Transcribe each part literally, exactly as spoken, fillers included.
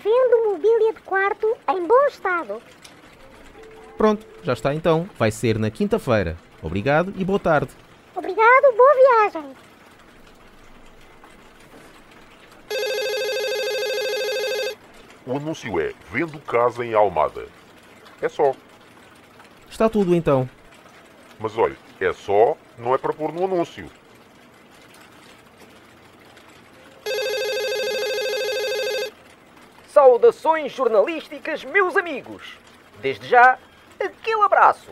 Vendo mobília de quarto em bom estado. Pronto, já está então. Vai ser na quinta-feira. Obrigado e boa tarde. Obrigado, boa viagem. O anúncio é: vendo casa em Almada. É só. Está tudo então. Mas olha, é só, não é para pôr no anúncio. Saudações jornalísticas, meus amigos. Desde já, aquele abraço.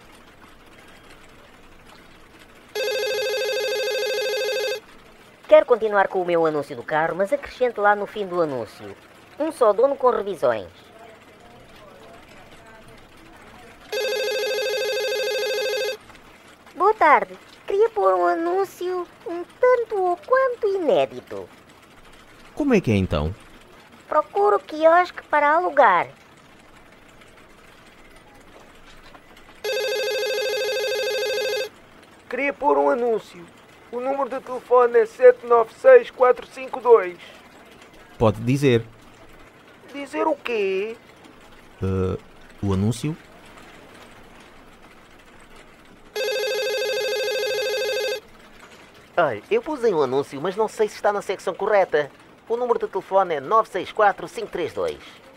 Quero continuar com o meu anúncio do carro, mas acrescente lá no fim do anúncio: um só dono com revisões. Boa tarde. Queria pôr um anúncio um tanto ou quanto inédito. Como é que é então? Procuro quiosque para alugar. Queria pôr um anúncio. O número de telefone é sete nove seis quatro cinco dois. Pode dizer. Dizer o quê? Uh, o anúncio? Olha, eu pus em um anúncio, mas não sei se está na secção correta. O número de telefone é nove seis quatro cinco três dois.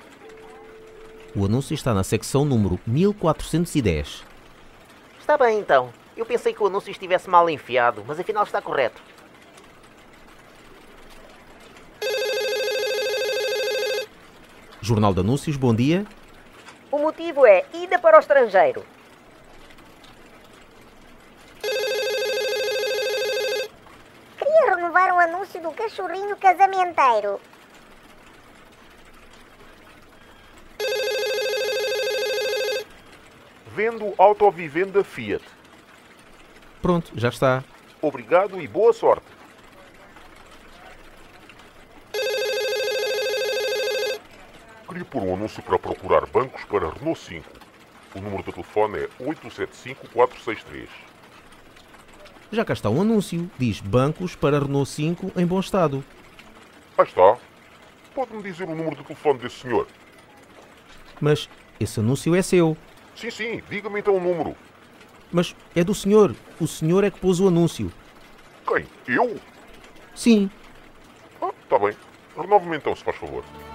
O anúncio está na secção número mil quatrocentos e dez. Está bem, então. Eu pensei que o anúncio estivesse mal enfiado, mas afinal está correto. Jornal de Anúncios, bom dia. O motivo é ida para o estrangeiro. Queria renovar o anúncio do cachorrinho casamenteiro. Vendo autovivenda Fiat. Pronto, já está. Obrigado e boa sorte. Queria pôr um anúncio para procurar bancos para Renault cinco. O número do telefone é oito sete cinco quatro seis três. Já cá está um anúncio. Diz bancos para Renault cinco em bom estado. Aí está. Pode-me dizer o número do telefone desse senhor? Mas esse anúncio é seu. Sim, sim. Diga-me então o número. Mas é do senhor. O senhor é que pôs o anúncio. Quem? Eu? Sim. Ah, está bem. Renove-me então, se faz favor.